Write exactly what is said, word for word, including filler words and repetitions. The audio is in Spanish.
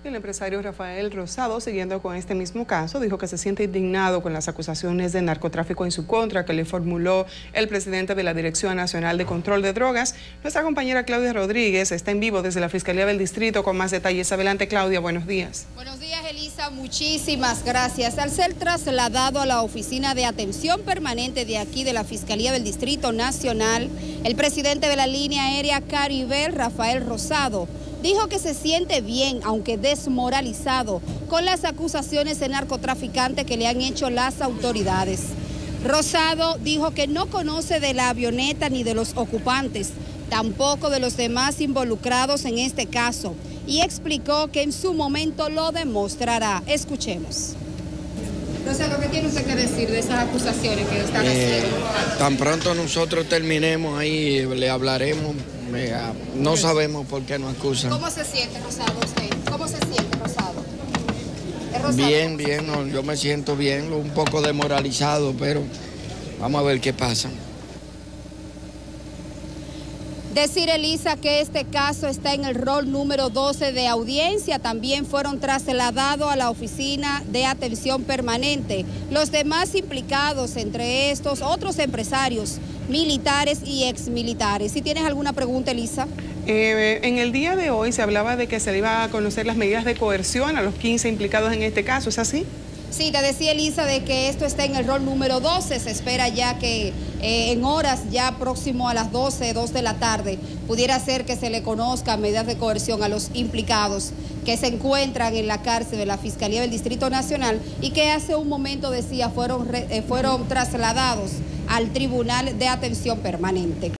El empresario Rafael Rosado, siguiendo con este mismo caso, dijo que se siente indignado con las acusaciones de narcotráfico en su contra que le formuló el presidente de la Dirección Nacional de Control de Drogas. Nuestra compañera Claudia Rodríguez está en vivo desde la Fiscalía del Distrito con más detalles. Adelante, Claudia, buenos días. Buenos días, Elisa, muchísimas gracias. Al ser trasladado a la Oficina de Atención Permanente de aquí de la Fiscalía del Distrito Nacional, el presidente de la línea aérea Caribel, Rafael Rosado, dijo que se siente bien, aunque desmoralizado, con las acusaciones de narcotraficante que le han hecho las autoridades. Rosado dijo que no conoce de la avioneta ni de los ocupantes, tampoco de los demás involucrados en este caso, y explicó que en su momento lo demostrará. Escuchemos. Rosado, ¿qué tiene usted que decir de esas acusaciones que están eh, haciendo? Tan pronto nosotros terminemos ahí, le hablaremos. No sabemos por qué nos acusan. ¿Cómo se siente, Rosado, usted? ¿Cómo se siente, Rosado? Rosado bien, bien, no, yo me siento bien, un poco desmoralizado, pero vamos a ver qué pasa. Decir, Elisa, que este caso está en el rol número doce de audiencia. También fueron trasladados a la Oficina de Atención Permanente los demás implicados, entre estos otros empresarios, militares y exmilitares. ¿Si tienes alguna pregunta, Elisa? Eh, en el día de hoy se hablaba de que se le iba a conocer las medidas de coerción a los quince implicados en este caso, ¿es así? Sí, te decía, Elisa, de que esto está en el rol número doce. Se espera ya que eh, en horas, ya próximo a las doce, dos de la tarde, pudiera ser que se le conozca medidas de coerción a los implicados que se encuentran en la cárcel de la Fiscalía del Distrito Nacional y que hace un momento, decía, fueron, eh, fueron trasladados al Tribunal de Atención Permanente.